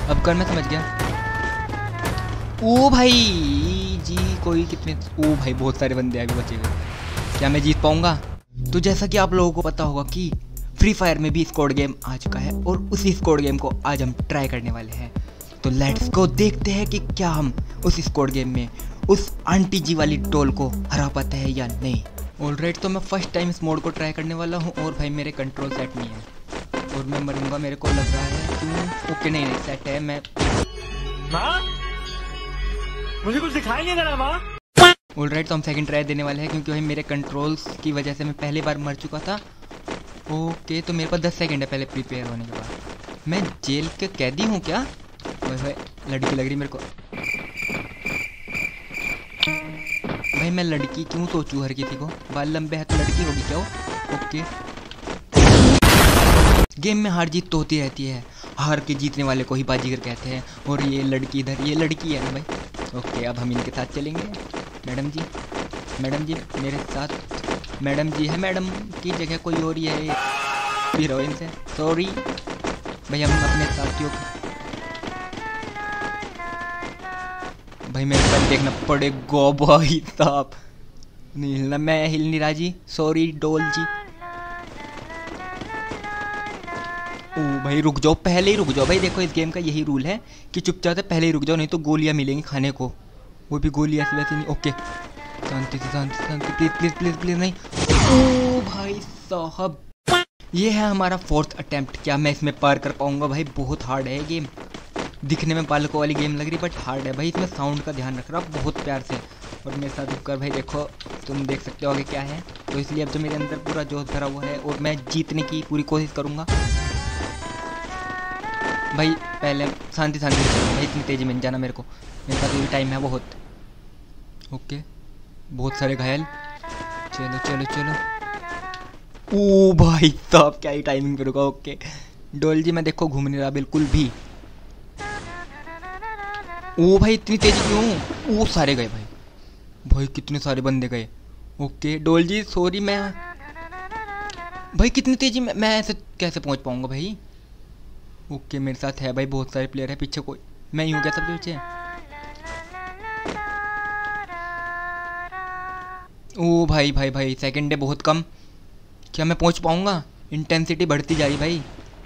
अब कर, मैं समझ गया। ओ भाई जी, कोई कितने, ओ भाई बहुत सारे बंदे अभी बचे हुए, क्या मैं जीत पाऊंगा? तो जैसा कि आप लोगों को पता होगा कि फ्री फायर में भी स्क्वाड गेम आ चुका है और उसी स्क्वाड गेम को आज हम ट्राई करने वाले हैं। तो लेट्स गो, देखते हैं कि क्या हम उस स्क्वाड गेम में उस आंटी जी वाली डॉल को हरा पाते हैं या नहीं। ऑलराइट, तो मैं फर्स्ट टाइम इस मोड को ट्राई करने वाला हूँ और भाई मेरे कंट्रोल सेट नहीं है और मैं मरूंगा, मेरे को लग रहा है। क्यों? ओके, नहीं सेट है। मैं माँ, मुझे कुछ दिखाई नहीं दे रहा माँ। ऑलराइट, तो हम सेकंड ट्राई देने वाले हैं क्योंकि भाई मेरे कंट्रोल्स की वजह से मैं पहली बार मर चुका था। ओके, तो मेरे पास 10 सेकंड है पहले प्रिपेयर होने के बाद। मैं जेल के कैदी हूँ क्या? भाई लड़की लग रही मेरे को। भाई मैं लड़की क्यों सोचूं हर किसी को? बाल लंबे है तो लड़की होगी क्या? ओके, गेम में हार जीत तो होती रहती है, हार के जीतने वाले को ही बाजीगर कहते हैं। और ये लड़की इधर, ये लड़की है ना भाई। ओके, अब हम इनके साथ चलेंगे। मैडम जी, मैडम जी मेरे साथ मैडम जी है, मैडम की जगह कोई और ही है हीरोइन से। सॉरी भाई, हम अपने साथियों को भाई मेरे साथ देखना पड़ेगा भाई साहब। नहीं हिलना, मैं हिल नहीं रहा जी, सॉरी डोल जी। ओ भाई रुक जाओ, पहले ही रुक जाओ भाई। देखो इस गेम का यही रूल है कि चुपचाप से पहले ही रुक जाओ, नहीं तो गोलियां मिलेंगी खाने को, वो भी गोलियां ऐसी वैसी नहीं। ओके, शांति से, शांति शांति, प्लीज प्लीज प्लीज प्लीज नहीं। ओ भाई साहब, ये है हमारा 4th अटेम्प्ट। क्या मैं इसमें पार कर पाऊंगा? भाई बहुत हार्ड है गेम, दिखने में बालकों वाली गेम लग रही बट हार्ड है भाई। इसमें साउंड का ध्यान रख रहा बहुत प्यार से। और मेरे साथ रुक कर भाई देखो, तुम देख सकते हो आगे क्या है। तो इसलिए अब तो मेरे अंदर पूरा जोश भरा हुआ है और मैं जीतने की पूरी कोशिश करूँगा भाई। पहले शांति शांति भाई, इतनी तेज़ी में जाना मेरे को, मेरे पास भी टाइम है बहुत। ओके, बहुत सारे घायल, चलो चलो चलो। ओ भाई साहब, क्या ही टाइमिंग पे रुका। ओके डोल जी, मैं देखो घूम नहीं रहा बिल्कुल भी। ओ भाई इतनी तेजी क्यों? ओ सारे गए भाई, भाई कितने सारे बंदे गए। ओके डोल जी सॉरी, मैं भाई कितनी तेजी में मैं ऐसे कैसे पहुंच पाऊंगा भाई? ओके, मेरे साथ है भाई बहुत सारे प्लेयर है, पीछे कोई मैं ही हूँ क्या सबके पीछे? ओ भाई भाई भाई, सेकंड है बहुत कम, क्या मैं पहुंच पाऊंगा? इंटेंसिटी बढ़ती जा रही भाई।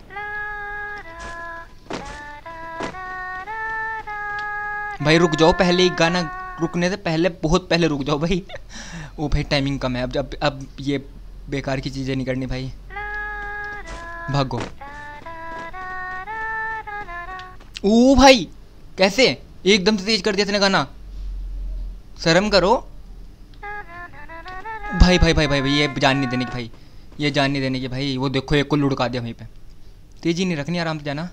भाई रुक जाओ, पहले ही गाना रुकने से पहले, बहुत पहले रुक जाओ भाई। ओ भाई टाइमिंग कम है, अब ये बेकार की चीज़ें नहीं करनी भाई, भागो। ओ भाई कैसे एकदम से तेज कर दिया इसने गाना, शर्म करो भाई भाई भाई भाई भाई, ये जान नहीं देने की भाई, ये जान नहीं देने की भाई। वो देखो एक को लुढ़का दिया वहीं पे। तेजी नहीं रखनी, आराम से जाना।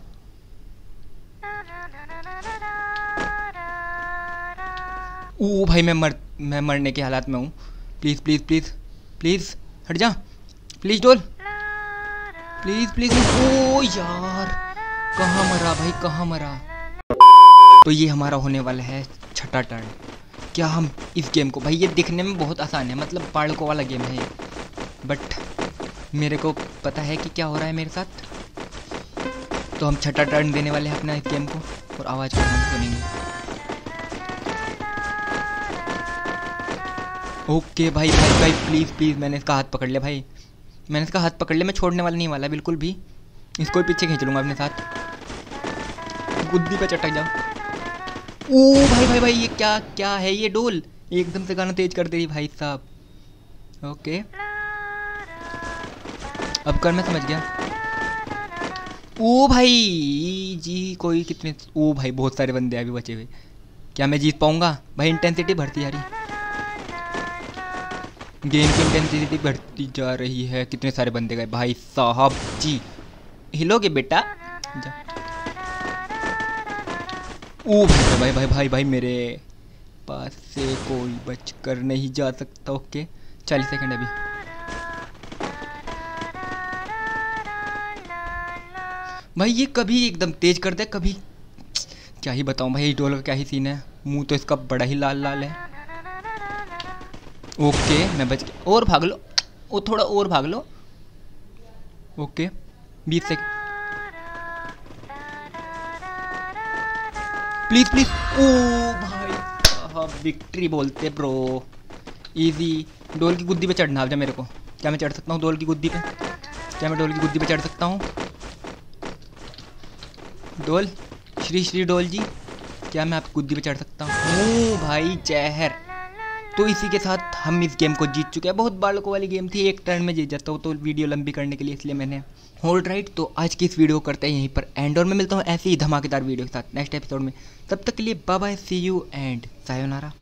ओ भाई मैं मरने के हालात में हूँ। प्लीज़ प्लीज़ प्लीज़ प्लीज़ हट जा, प्लीज़ डोल, प्लीज़ प्लीज़। ओ यार कहाँ मरा भाई, कहाँ मरा? तो ये हमारा होने वाला है छठा टर्न। क्या हम इस गेम को, भाई ये दिखने में बहुत आसान है, मतलब बालकों वाला गेम है ये, बट मेरे को पता है कि क्या हो रहा है मेरे साथ। तो हम छठा टर्न देने वाले हैं अपना इस गेम को और आवाज़ को हम सुनेंगे। ओके भाई भाई भाई प्लीज़ प्लीज़, मैंने इसका हाथ पकड़ लिया भाई, मैंने इसका हाथ पकड़ लिया, मैं छोड़ने वाला नहीं वाला बिल्कुल भी। इसको भी पीछे खींच लूँगा अपने साथ, गुद्दी पे चटक जाओ। ओ भाई भाई भाई, ये क्या क्या है? ये डोल एकदम से गाना तेज कर दे रही भाई साहब। ओके अब कर, मैं समझ गया। ओ भाई जी, कोई कितने, ओ भाई बहुत सारे बंदे अभी बचे हुए, क्या मैं जीत पाऊंगा? भाई इंटेंसिटी बढ़ती जा रही, गेम की इंटेंसिटी बढ़ती जा रही है। कितने सारे बंदे गए भाई साहब जी, हिलोगे बेटा जा। ओ भाई भाई भाई भाई भाई, मेरे पास से कोई बच कर नहीं जा सकता। ओके 40 सेकंड अभी। भाई ये कभी एकदम तेज कर दे, कभी क्या ही बताऊं भाई, डोल का क्या ही सीन है, मुंह तो इसका बड़ा ही लाल लाल है। ओके मैं बच गया, और भाग लो, वो थोड़ा और भाग लो। Okay 20 second. Please please. ओ भाई साहब विक्ट्री बोलते ब्रो। इजी। डोल की गुद्दी पे चढ़ना जा मेरे को। क्या मैं चढ़ सकता हूँ डोल की गुद्दी पे? क्या मैं डोल की गुद्दी पे चढ़ सकता हूँ? डोल, श्री श्री डोल जी, क्या मैं आपकी गुद्दी पे चढ़ सकता हूँ? भाई जहर। तो इसी के साथ हम इस गेम को जीत चुके हैं। बहुत बालकों वाली गेम थी, एक टर्न में जीत जाता हूँ तो वीडियो लंबी करने के लिए इसलिए मैंने। ऑलराइट, तो आज की इस वीडियो को करते हैं यहीं पर एंड, और मैं मिलता हूँ ऐसे ही धमाकेदार वीडियो के साथ नेक्स्ट एपिसोड में। तब तक के लिए bye bye, see you and sayonara.